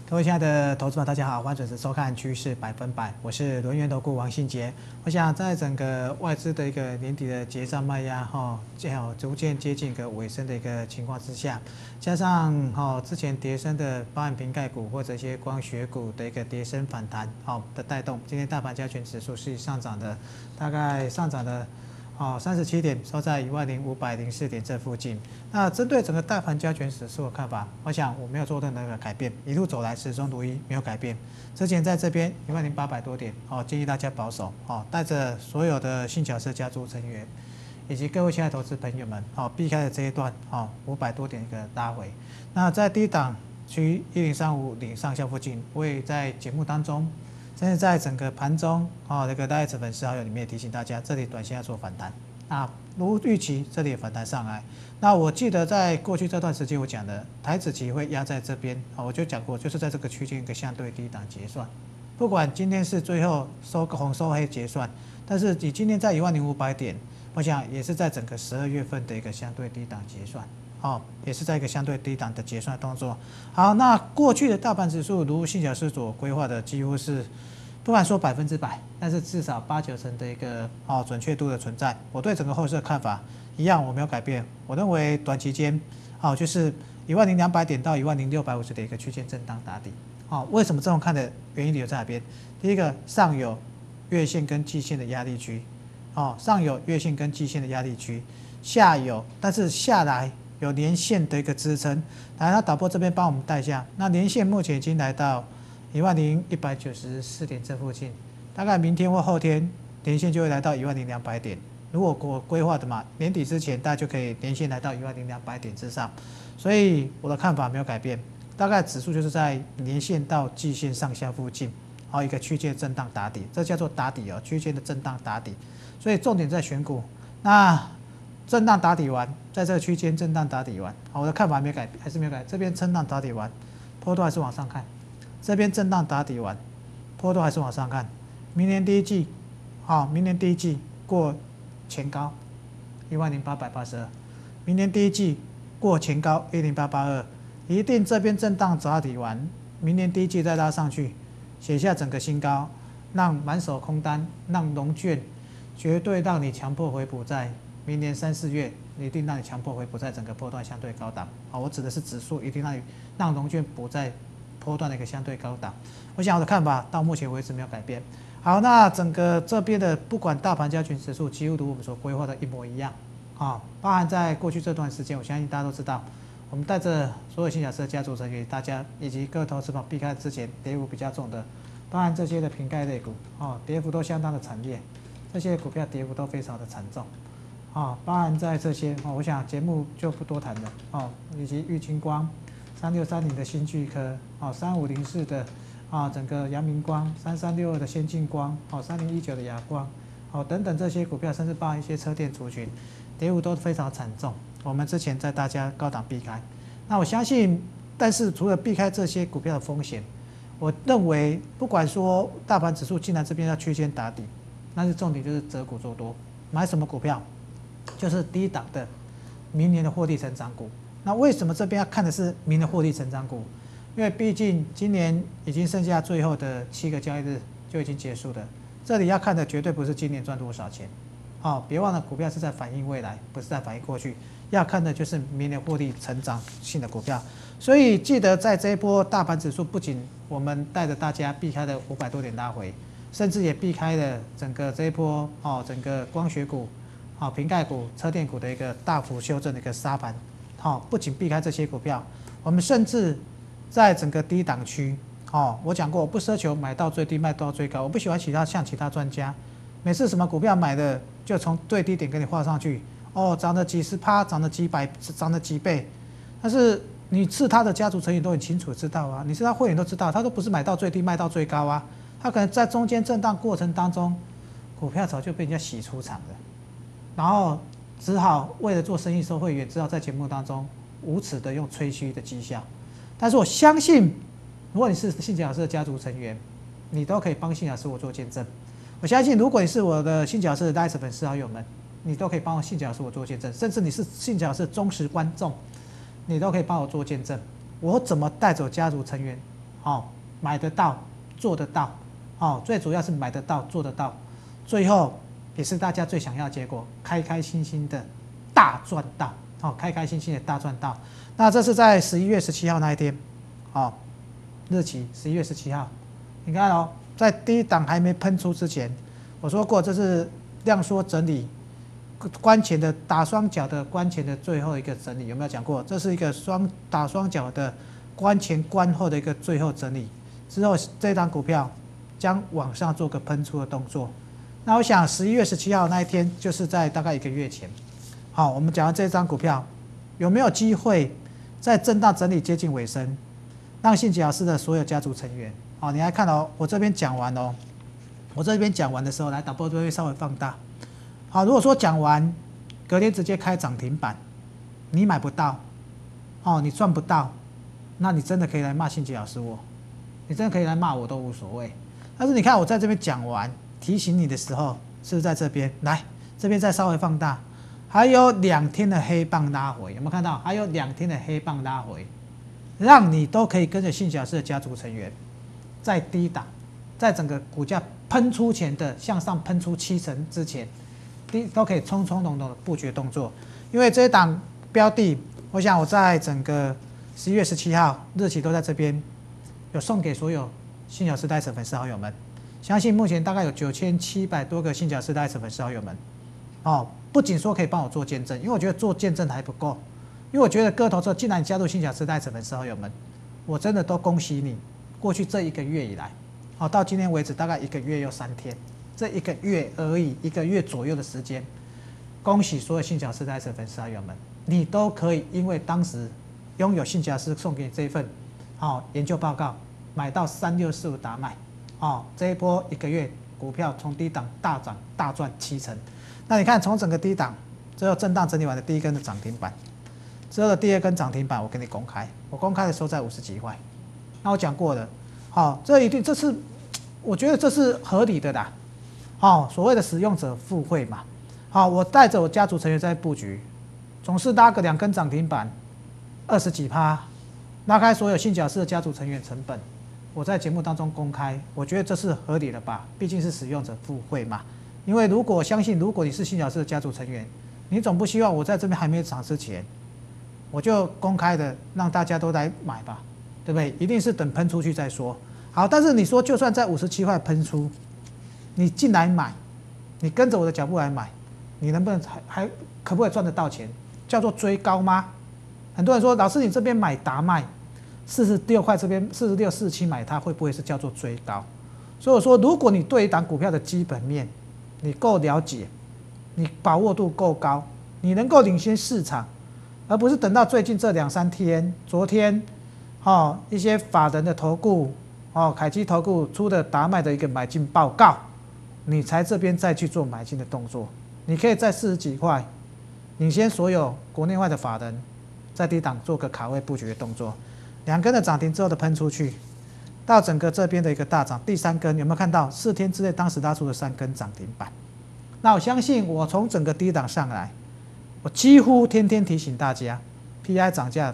各位亲爱的投资者，大家好，欢迎准时收看趋势百分百，我是轮源投顾王信杰。我想在整个外资的一个年底的结账卖压逐渐接近一个尾声的一个情况之下，加上之前跌升的包含瓶盖股或者一些光学股的一个跌升反弹的带动，今天大盘加权指数是上涨的，大概上涨的。37点，收在10504点这附近。那针对整个大盘加权指数的看法，我想我没有做任何的改变，一路走来始终如一，没有改变。之前在这边10800多点，建议大家保守，带着所有的信角社家族成员以及各位亲爱的投资朋友们，避开了这一段500多点一个拉回。那在低档区10350上下附近，我也在节目当中。甚至在整个盘中这个大家粉丝好友里面也提醒大家，这里短线要做反弹啊，如预期这里也反弹上来。那我记得在过去这段时间我讲的台指期会压在这边我就讲过，就是在这个区间一个相对低档结算。不管今天是最后红收黑结算，但是你今天在10500点，我想也是在整个12月份的一个相对低档结算。也是在一个相对低档的结算动作。好，那过去的大盘指数如信小师所规划的，几乎是不敢说100%，但是至少8-9成的一个准确度的存在。我对整个后市的看法一样，我没有改变。我认为短期间就是10200点到10650的一个区间震荡打底。为什么这么看的原因理由在哪边？第一个，上有月线跟季线的压力区，上有月线跟季线的压力区，下有，但是下来。有连线的一个支撑，来，它打破这边帮我们带下，那连线目前已经来到10194点这附近，大概明天或后天连线就会来到10200点。如果我规划的嘛，年底之前大家就可以连线来到10200点之上，所以我的看法没有改变，大概指数就是在连线到季线上下附近，一个区间震荡打底，这叫做打底区间的震荡打底，所以重点在选股。那震荡打底完，在这个区间震荡打底完，我的看法没有改，还是没有改。这边震荡打底完，波段还是往上看；这边震荡打底完，波段还是往上看。明年第一季，明年第一季过前高10882，明年第一季过前高10882，一定这边震荡打底完，明年第一季再拉上去，写下整个新高，让满手空单，让融券绝对让你强迫回补在。明年3、4月，一定让你强迫回补在整个波段相对高档。我指的是指数，一定让融券补在波段的一个相对高档。我想我的看法到目前为止没有改变。好，那整个这边的不管大盘加权指数，几乎如我们所规划的一模一样。包含在过去这段时间，我相信大家都知道，我们带着所有新小社家族成员，大家以及各位投资者避开之前跌幅比较重的，包含这些的瓶盖类股，跌幅都相当的惨烈，这些股票跌幅都非常的惨重。包含在这些我想节目就不多谈了以及玉清光、3630的新巨科3504的整个阳明光、3362的先进光3019的亚光等等这些股票，甚至包含一些车电族群，跌幅都非常惨重。我们之前在大家高档避开，那我相信，但是除了避开这些股票的风险，我认为不管说大盘指数进来这边要区间打底，但是重点就是择股做多，买什么股票？就是低档的明年的获利成长股。那为什么这边要看的是明年的获利成长股？因为毕竟今年已经剩下最后的7个交易日就已经结束了，这里要看的绝对不是今年赚多少钱。别忘了股票是在反映未来，不是在反映过去。要看的就是明年获利成长性的股票。所以记得在这一波大盘指数，不仅我们带着大家避开了500多点拉回，甚至也避开了整个这一波整个光学股。瓶盖股、车电股的一个大幅修正的一个杀盘，不仅避开这些股票，我们甚至在整个低档区，我讲过，我不奢求买到最低卖到最高，我不喜欢像其他专家，每次什么股票买的就从最低点给你画上去，涨了几十%，涨了几百，涨了几倍，但是你是他的家族成员都很清楚知道啊，你是他会员都知道，他都不是买到最低卖到最高啊，他可能在中间震荡过程当中，股票早就被人家洗出场了。然后只好为了做生意收会员，只好在节目当中无耻的用吹嘘的绩效。但是我相信，如果你是信杰老师的家族成员，你都可以帮信杰老师我做见证。我相信，如果你是我的信杰老师的 Light 粉丝好友们，你都可以帮我信杰老师我做见证。甚至你是信杰老师的忠实观众，你都可以帮我做见证。我怎么带走家族成员买得到，做得到，最主要是买得到，做得到，最后也是大家最想要的结果，开开心心的大赚到，开开心心的大赚到。那这是在11月17号那一天，日期11月17号，你看在低档还没喷出之前，我说过这是量缩整理。关前的打双脚的关前的最后一个整理有没有讲过？这是一个打双脚的关前关后的一个最后整理之后，这档股票将往上做个喷出的动作。那我想11月17号那一天就是在大概1个月前。好，我们讲到这张股票有没有机会在震荡整理接近尾声，让信杰老师的所有家族成员，你来看我这边讲完我这边讲完的时候，来导播就会稍微放大。好，如果说讲完，隔天直接开涨停板，你买不到，你赚不到，那你真的可以来骂信杰老师你真的可以来骂我都无所谓。但是你看我在这边讲完，提醒你的时候，是不是在这边？来，这边再稍微放大，还有2天的黑棒拉回，有没有看到？还有2天的黑棒拉回，让你都可以跟着信杰老师的家族成员，在低档，在整个股价喷出前的向上喷出70%之前。都可以冲冲动动的布局动作，因为这一档标的，我想我在整个11月17号日期都在这边，有送给所有信角时代粉丝好友们。相信目前大概有9700多个信角时代粉丝好友们，不仅说可以帮我做见证，因为我觉得做见证还不够，因为我觉得各投资既然加入信角时代粉丝好友们，我真的都恭喜你，过去这1个月以来，到今天为止大概1个月又3天。这1个月而已，1个月左右的时间，恭喜所有信角时代的粉丝好友们，你都可以因为当时拥有信角师送给你这一份研究报告，买到3645打卖，这一波1个月股票从低档大涨大赚70%。那你看从整个低档最后震荡整理完的第1根的涨停板，之后的第2根涨停板我给你公开，我公开的时候在50几块。那我讲过了，这是我觉得这是合理的啦。所谓的使用者付费嘛，我带着我家族成员在布局，总是拉个2根涨停板，20几%，拉开所有信角师的家族成员成本，我在节目当中公开，我觉得这是合理的吧，毕竟是使用者付费嘛。因为如果你是信角师的家族成员，你总不希望我在这边还没涨之前，我就公开的让大家都来买吧，对不对？一定是等喷出去再说。好，但是你说就算在57块喷出，你进来买，你跟着我的脚步来买，你能不能还可不可以赚得到钱？叫做追高吗？很多人说，老师你这边买达卖46块，这边46、47买它会不会是叫做追高？所以我说，如果你对一档股票的基本面你够了解，你把握度够高，你能够领先市场，而不是等到最近这2、3天，昨天一些法人的投顾凯基投顾出的达卖的一个买进报告。你才这边再去做买进的动作，你可以在40几块领先所有国内外的法人，在低档做个卡位布局的动作。2根的涨停之后的喷出去，到整个这边的一个大涨，第3根有没有看到？4天之内当时拉出了3根涨停板。那我相信我从整个低档上来，我几乎天天提醒大家 ，PI 涨价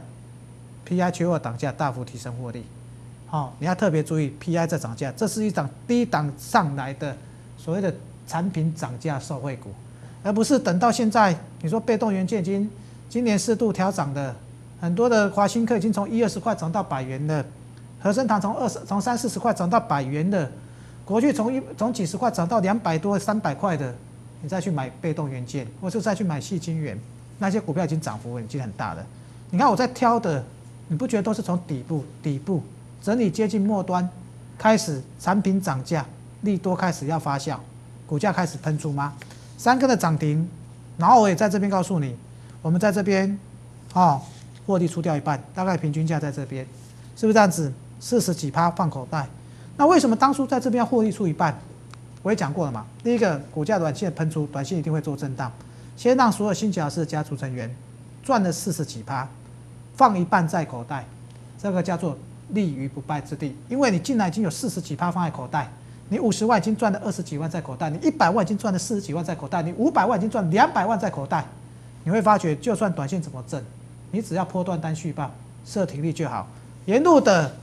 ，PI 缺货涨价大幅提升获利。你要特别注意 PI 在涨价，这是一档低档上来的。所谓的产品涨价受惠股，而不是等到现在，你说被动元件已经今年适度调涨的，很多的华新科已经从120块涨到100元了，和生堂从30-40块涨到100元了，国巨从几十块涨到200多300块的，你再去买被动元件，或是再去买矽晶圆，那些股票已经涨幅已经很大了。你看我在挑的，你不觉得都是从底部整理接近末端开始产品涨价？利多开始要发酵，股价开始喷出吗？3根的涨停，然后我也在这边告诉你，我们在这边获利出掉一半，大概平均价在这边，是不是这样子？40几%放口袋。那为什么当初在这边要获利出一半？我也讲过了嘛。第一个，股价短线喷出，短线一定会做震荡，先让所有新角师家族成员赚了40几%，放一半在口袋，这个叫做立于不败之地。因为你进来已经有40几%放在口袋。你50万已经赚了20几万在口袋，你100万已经赚了40几万在口袋，你500万已经赚200万在口袋，你会发觉，就算短线怎么挣，你只要波段单续报设停利就好。沿路的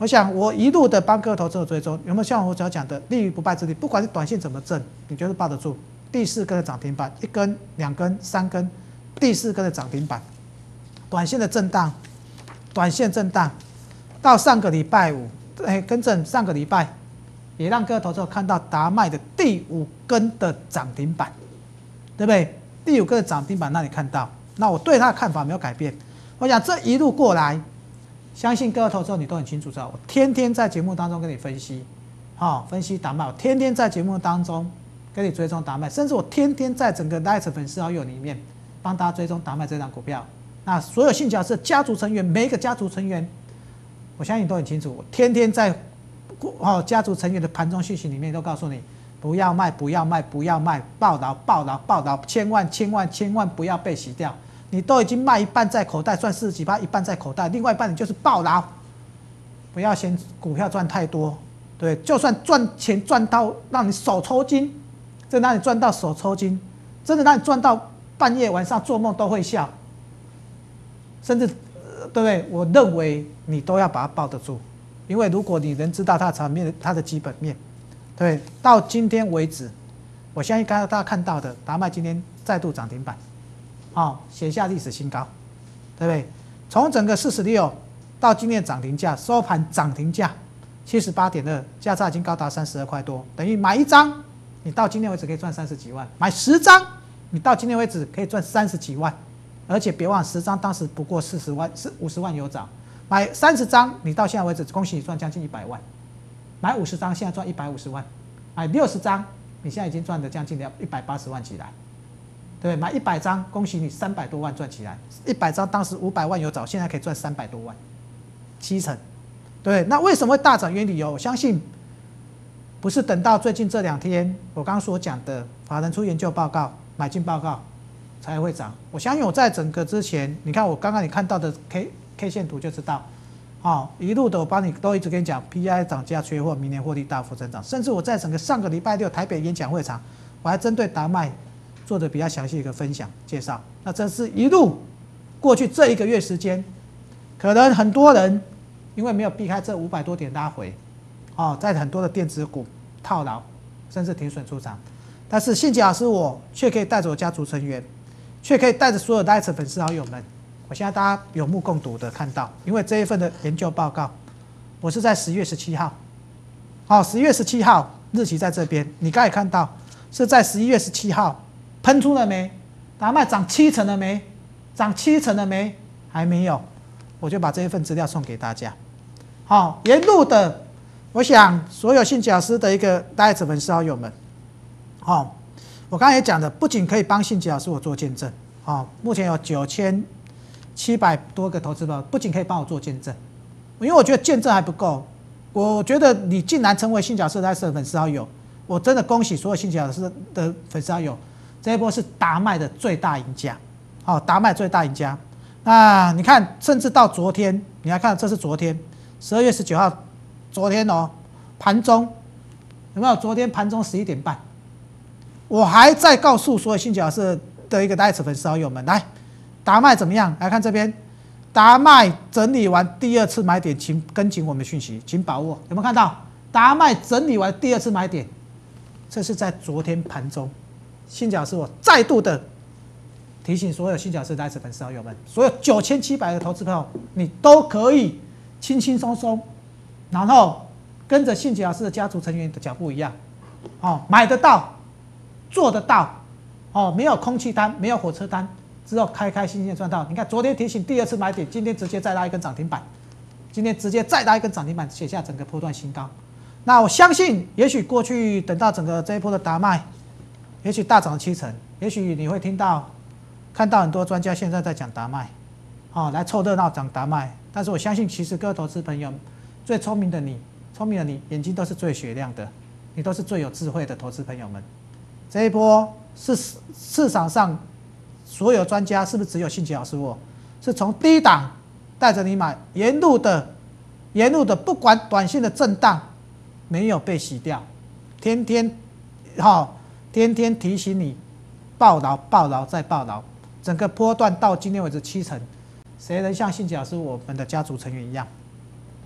我想我一路的帮各位投资者追踪，有没有像我所讲的立于不败之地？不管是短线怎么挣，你就是抱得住。第4根的涨停板，1根、2根、3根，第4根的涨停板，短线的震荡，短线震荡，到上个礼拜五，更正上个礼拜，也让各位投资者看到达麦的第5根的涨停板，对不对？第5根的涨停板，那你看到，那我对它的看法没有改变。我想这一路过来。相信各位投资者你都很清楚知道，我天天在节目当中跟你分析，分析达麦，我天天在节目当中跟你追踪达麦，甚至我天天在整个 Light 粉丝好友里面帮大家追踪达麦这档股票。那所有信角是家族成员，每一个家族成员，我相信你都很清楚，我天天在家族成员的盘中讯息里面都告诉你，不要卖，不要卖，不要卖，报牢，报牢，报牢，千万不要被洗掉。你都已经卖一半在口袋，赚40几%，一半在口袋，另外一半你就是抱牢，不要嫌股票赚太多，对，就算赚钱赚到让你手抽筋，真的让你赚到手抽筋，真的让你赚到半夜晚上做梦都会笑，甚至，对不对？我认为你都要把它抱得住，因为如果你能知道它的场面、它的基本面，对，到今天为止，我相信刚才大家看到的，达麦今天再度涨停板。写下历史新高，对不对？从整个46到今天涨停价，收盘涨停价78.2，价差已经高达32块多，等于买1张，你到今天为止可以赚30几万；买10张，你到今天为止可以赚30几万。而且别忘了，10张当时不过40万，是50万有找。买30张，你到现在为止，恭喜你赚将近100万；买50张，现在赚150万；买60张，你现在已经赚了将近180万起来。对，买100张，恭喜你300多万赚起来。100张当时500万有找，现在可以赚300多万，7成。对，那为什么会大涨？原理由，我相信不是等到最近这2天我刚刚所讲的法人出研究报告、买进报告才会涨。我相信我在整个之前，你看我刚刚你看到的 K 线图就知道，一路的我帮你都一直跟你讲 ，PI 涨价缺货，明年获利大幅增长。甚至我在整个上个礼拜6台北演讲会场，我还针对达麦做的比较详细的一个分享介绍。那这是一路过去这1个月时间，可能很多人因为没有避开这500多点拉回，在很多的电子股套牢，甚至停损出场。但是信杰老师我却可以带着我家族成员，却可以带着所有 Light 粉丝好友们，我现在大家有目共睹的看到，因为这一份的研究报告，我是在10月17号，10月17号日期在这边，你刚才看到是在11月17号。喷出了没？达麦涨7成了没？涨7成了没？还没有，我就把这一份资料送给大家。沿路的，我想所有信杰老师的一个Light粉丝好友们，我刚才也讲的，不仅可以帮信杰老师我做见证，目前有9700多个投资者，不仅可以帮我做见证，因为我觉得见证还不够，我觉得你竟然成为信杰老师Light粉丝好友，我真的恭喜所有信杰老师的粉丝好友。这一波是达麦的最大赢家，达麦最大赢家。那你看，甚至到昨天，你来看，这是昨天12月19号，昨天盘中有没有？昨天盘中11点半，我还在告诉所有信杰老师的一个Light粉丝好友们，来，达麦怎么样？来看这边，达麦整理完第2次买点，请跟紧我们的讯息，请把握。有没有看到？达麦整理完第2次买点，这是在昨天盘中。信杰老师，我再度的提醒所有信杰老师Light粉丝好友们，所有9700个投资朋友，你都可以轻轻松松，然后跟着信杰老师的家族成员的脚步一样，买得到，做得到，没有空气单，没有火车单，之后开开心心赚到。你看昨天提醒第2次买点，今天直接再拉一根涨停板，今天直接再拉一根涨停板，写下整个波段新高。那我相信，也许过去等到整个这一波的达麦。也许大涨7成，也许你会看到很多专家现在在讲达麦，来凑热闹讲达麦。但是我相信，其实各位投资朋友，最聪明的你，眼睛都是最雪亮的，你都是最有智慧的投资朋友们。这一波是市场上所有专家，是不是只有信杰老师我？是从低档带着你买，沿路的，不管短线的震荡，没有被洗掉，天天提醒你，抱牢再抱牢，整个波段到今天为止7成，谁能像信杰老师我们的家族成员一样，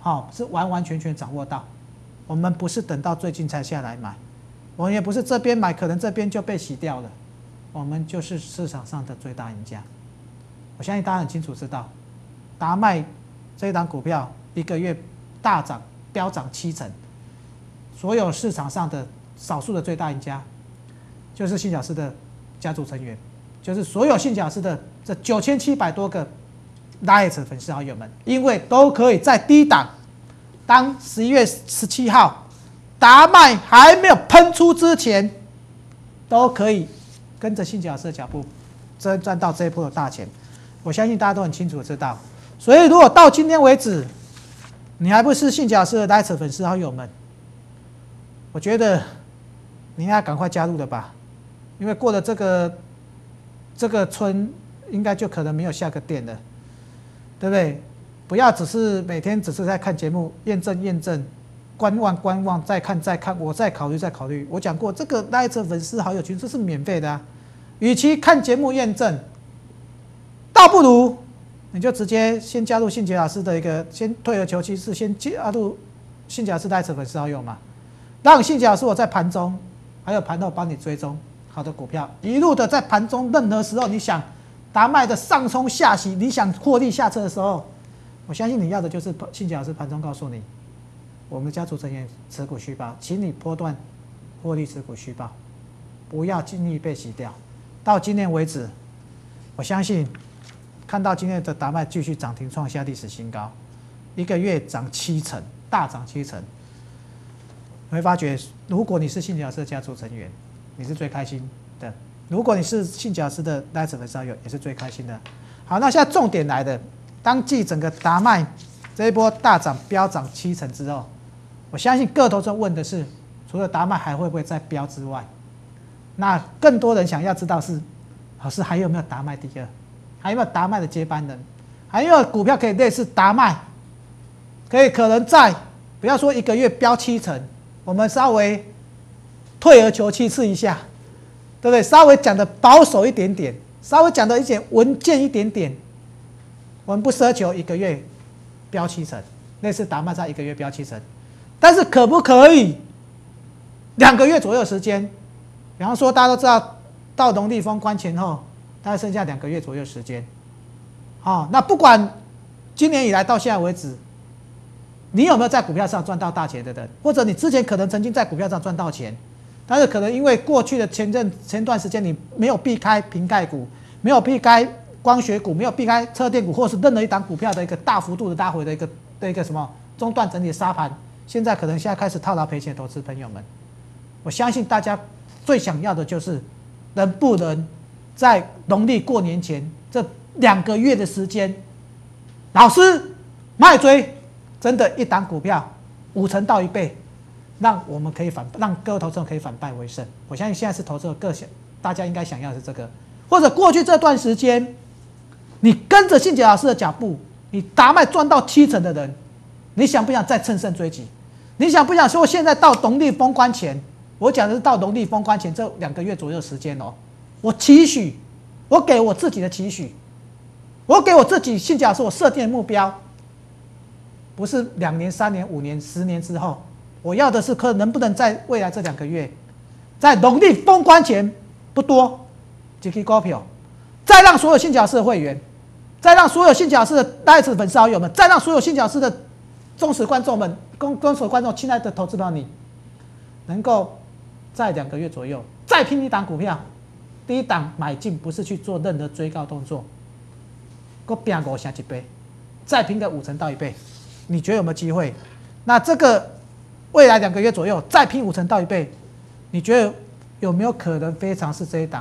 好，是完完全全掌握到。我们不是等到最近才下来买，我们也不是这边买，可能这边就被洗掉了。我们就是市场上的最大赢家。我相信大家很清楚知道，达麦这一档股票一个月大涨飙涨70%，所有市场上的少数的最大赢家，就是信小师的家族成员，就是所有信小师的这9700多个 Light 粉丝好友们，因为都可以在低档，当11月17号达麦还没有喷出之前，都可以跟着信小师的脚步，赚到这一波的大钱。我相信大家都很清楚的知道，所以如果到今天为止，你还不是信小师的 Light 粉丝好友们，我觉得你应该赶快加入了吧，因为过了这个村，应该就可能没有下个店了，对不对？不要只是每天只是在看节目，验证，观望，再看，我再考虑。我讲过，这个 Light 粉丝好友群这是免费的啊，与其看节目验证，倒不如你就直接先加入信杰老师的一个，先退而求其次，先加入信杰老师 Light 粉丝好友嘛，让信杰老师我在盘中还有盘后帮你追踪好的股票，一路的在盘中任何时候你想达麦的上冲下洗，你想获利下车的时候，我相信你要的就是信杰老师盘中告诉你，我们的家族成员持股续报，请你波段获利持股续报，不要轻易被洗掉。到今天为止，我相信看到今天的达麦继续涨停创下历史新高，一个月涨70%，大涨70%。你会发觉，如果你是信杰老师的家族成员，你是最开心的；如果你是信杰老师的 Light 粉丝好友，也是最开心的。好，那现在重点来了，当继整个达麦这一波大涨飙涨70%之后，我相信各投资人问的是，除了达麦还会不会再飙之外，那更多人想要知道是，老师还有没有达麦第二？还有没有达麦的接班人？还有没有股票可以类似达麦，可能在不要说一个月飙70%，我们稍微退而求其次一下，对不对？稍微讲的保守一点点，稍微讲的一点稳健一点点，我们不奢求一个月飙70%，类似达麦在一个月飙70%，但是可不可以2个月左右时间？比方说大家都知道，到农历封关前后，大概剩下2个月左右时间。好，那不管今年以来到现在为止，你有没有在股票上赚到大钱的人，或者你之前可能曾经在股票上赚到钱，但是可能因为过去的前段时间你没有避开瓶盖股，没有避开光学股，没有避开车电股，或是任何一档股票的一个大幅度的拉回的一个什么中段整理的沙盘，现在开始套牢赔钱的投资朋友们，我相信大家最想要的就是能不能在农历过年前这2个月的时间，老师卖追，真的一档股票5成到1倍，让我们可以让各位投资人可以反败为胜。我相信现在是投资者大家应该想要的是这个，或者过去这段时间，你跟着信杰老师的脚步，你达麦赚到70%的人，你想不想再乘胜追击？你想不想说现在到农历封关前？我讲的是到农历封关前这2个月左右时间哦，我期许，我给我自己的期许，我给我自己信杰老师我设定的目标，不是2年、3年、5年、10年之后，我要的是能不能在未来这2个月，在农历封关前不多几支股票，再让所有信杰老师的会员，再让所有信杰老师的Light粉丝好友们，再让所有信杰老师的忠实观众们、忠实观众、亲爱的投资朋友你，能够在2个月左右再拼一档股票，第一档买进不是去做任何追高动作，够拼5成1倍，再拼个5成到1倍，你觉得有没有机会？那这个未来2个月左右再拼5成到1倍，你觉得有没有可能非常是这一档？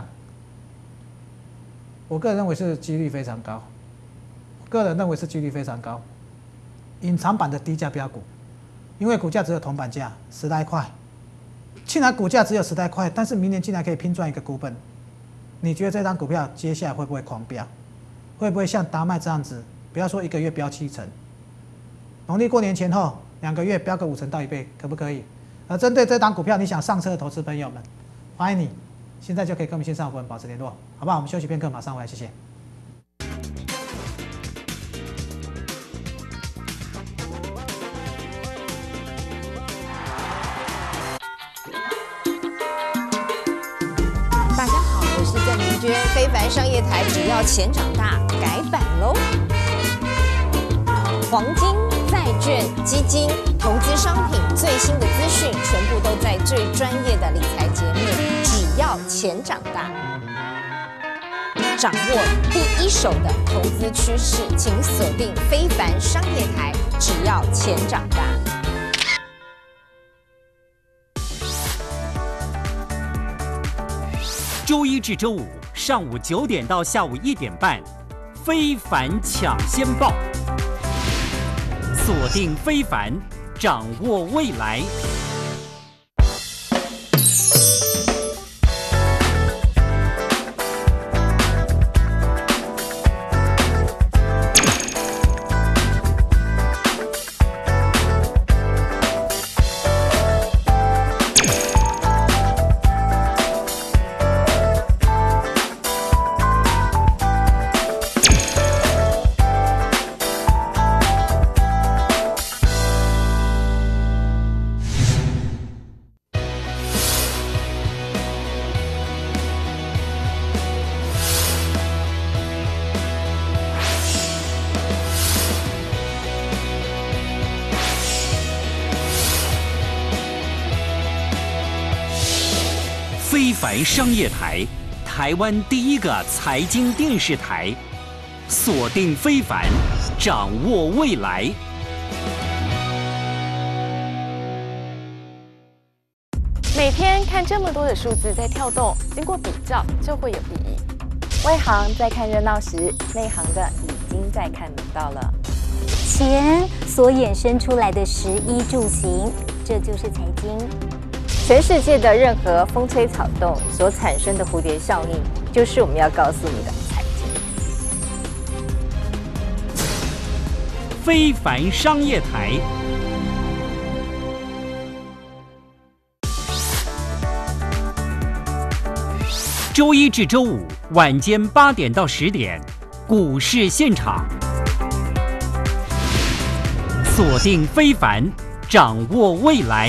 我个人认为是几率非常高，隐藏版的低价标股，因为股价只有铜板价10来块，竟然股价只有10来块，但是明年竟然可以拼赚一个股本，你觉得这张股票接下来会不会狂飙？会不会像达麦这样子？不要说1个月飙7成，农历过年前后2个月飙个5成到1倍，可不可以？而针对这档股票，你想上车的投资朋友们，欢迎你，现在就可以跟我们线上伙伴保持联络，好不好？我们休息片刻，马上回来，谢谢。 凡商业台只要钱长大改版喽，黄金、债券、基金、投资商品最新的资讯，全部都在最专业的理财节目。只要钱长大，掌握第一手的投资趋势，请锁定非凡商业台。只要钱长大。 周一至周五上午9点到下午1点半，非凡抢先报，锁定非凡，掌握未来。非凡商业台，台湾第一个财经电视台，锁定非凡，掌握未来。 每天看这么多的数字在跳动，经过比较就会有意义。外行在看热闹时，内行的已经在看门道了。 钱所衍生出来的食衣住行，这就是财经。 全世界的任何风吹草动所产生的蝴蝶效应，就是我们要告诉你的财经。 非凡商业台。周一至周五晚间8点到10点，股市现场，锁定非凡，掌握未来。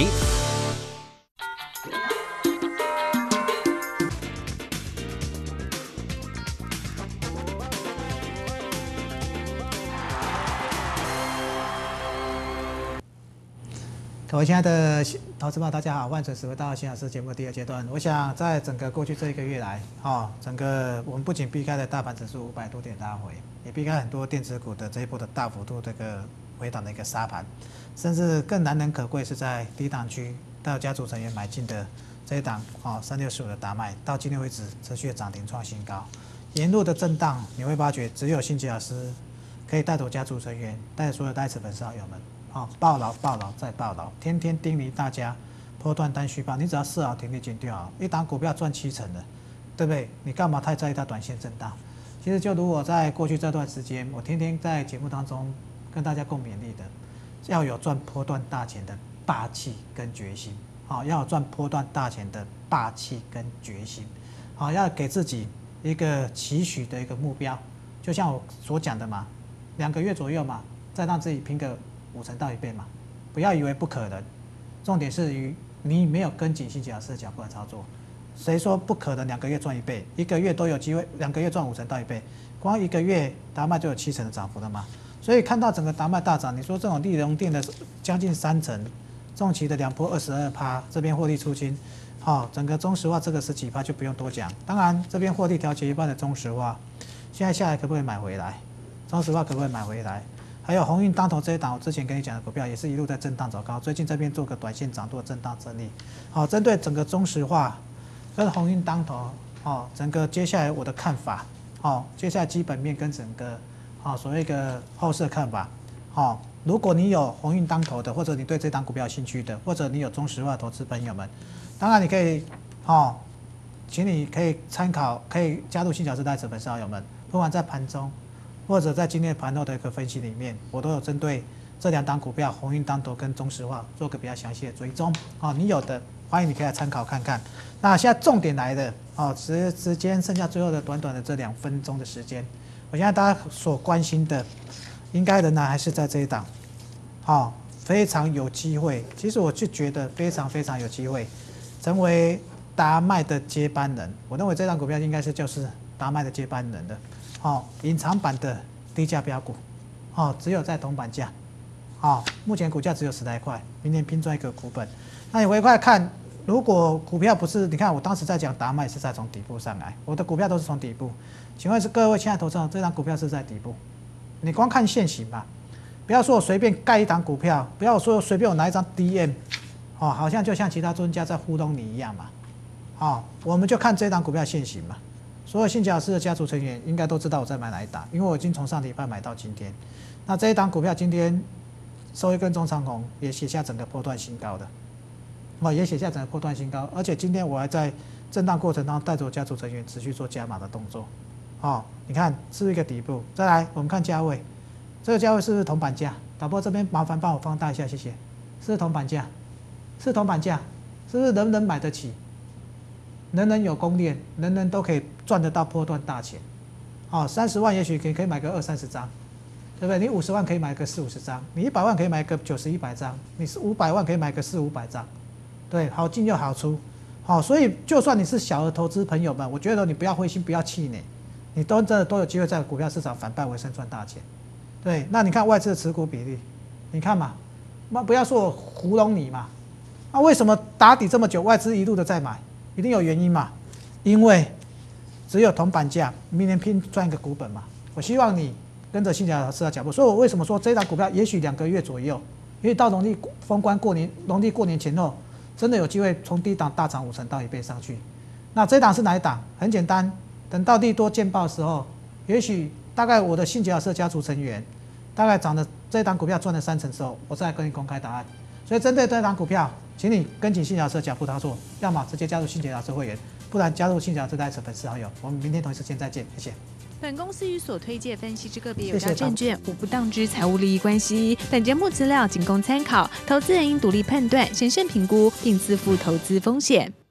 各位亲爱的投资报，大家好，万准时回到新老师节目第2阶段。我想在整个过去这1个月来，整个我们不仅避开了大盘指数500多点拉回，也避开很多电子股的这一波的大幅度这个回档的一个杀盘，甚至更难能可贵是在低档区到家族成员买进的这一档3645的达麦，到今天为止持续涨停创新高。沿路的震荡，你会发觉只有信杰老师可以带走家族成员，带着所有带持粉丝好友们。抱牢抱牢再抱牢，天天叮咛大家波段单续报，你只要设好停利金就好，一档股票赚70%了，对不对？你干嘛太在意它短线震荡？其实就如我在过去这段时间，我天天在节目当中跟大家共勉励的，要有赚波段大钱的霸气跟决心，要有赚波段大钱的霸气跟决心，要给自己一个期许的一个目标，就像我所讲的嘛，2个月左右嘛，再让自己拼个5成到1倍嘛，不要以为不可能。重点是于你没有跟紧信杰老师的脚步来操作。谁说不可能2个月赚1倍？1个月都有机会，2个月赚5成到1倍，光1个月达麦就有7成的涨幅了嘛。所以看到整个达麦大涨，你说这种利隆店的将近3成，重骑的2波22%，这边获利出清，整个中石化这个10几%就不用多讲。当然这边获利调节一半的中石化，现在下来可不可以买回来？中石化可不可以买回来？还有鸿运当头这一档，我之前跟你讲的股票也是一路在震荡走高，最近这边做个短线涨多的震荡整理。针对整个中石化跟鸿运当头，整个接下来我的看法，接下来基本面跟整个所谓一个后市的看法，如果你有鸿运当头的，或者你对这档股票有兴趣的，或者你有中石化投资朋友们，当然你可以，请你可以参考，可以加入信小时带粉丝好友们，不管在盘中。或者在今天盘后的一个分析里面，我都有针对这2档股票鸿运当头跟中石化做个比较详细的追踪。你有的欢迎你可以来参考看看。那现在重点来了，时间剩下最后的短短的这2分钟的时间，我现在大家所关心的，应该仍然还是在这一档，非常有机会。其实我就觉得非常非常有机会成为达麦的接班人。我认为这档股票应该是就是达麦的接班人了。隐藏版的低价标股，只有在铜板价，目前股价只有10来块，明年拼赚一个股本。那你回过来看，如果股票不是，你看我当时在讲达麦是在从底部上来，我的股票都是从底部。请问是各位亲爱的投资者，这张股票是在底部？你光看现行吧，不要说我随便盖一档股票，不要说随便我拿一张 DM， 好像就像其他专家在糊弄你一样嘛。我们就看这档股票现行嘛。所有信杰老师的家族成员应该都知道我在买哪一档，因为我已经从上礼拜买到今天。那这一档股票今天收一根中长红，也写下整个波段新高的，也写下整个波段新高。而且今天我还在震荡过程当中带着我家族成员持续做加码的动作。你看是不是一个底部？再来我们看价位，这个价位是不是铜板价？导播这边麻烦帮我放大一下，谢谢。是不是铜板价？是铜板价，是不是人人买得起？人人有功练，人人都可以赚得到波段大钱。30万也许可以买个20-30张，对不对？你50万可以买个40-50张，你100万可以买个90-100张，你是500万可以买个400-500张，对，好进又好出。所以就算你是小额投资朋友们，我觉得你不要灰心，不要气馁，你真的都有机会在股票市场反败为胜赚大钱。对，那你看外资的持股比例，你看嘛，不要说我糊弄你嘛。那为什么打底这么久，外资一路的在买？一定有原因嘛，因为只有铜板价，明年拼赚一个股本嘛。我希望你跟着信杰老师的脚步，所以我为什么说这档股票也许2个月左右，因为到农历封关过年，农历过年前后，真的有机会从低档大涨5成到1倍上去。那这档是哪一档？很简单，等到利多见报的时候，也许大概我的信杰老师的家族成员，大概涨的这档股票赚了3成之后，我再跟你公开答案。所以针对这档股票，请你跟紧信杰老师的脚步操作，要么直接加入信杰老师会员，不然加入信杰老师的粉丝好友。我们明天同一时间再见，谢谢。 本公司与所推介分析之个别有价证券无不当之财务利益关系。本节目资料仅供参考，投资人应独立判断、审慎评估，并自负投资风险。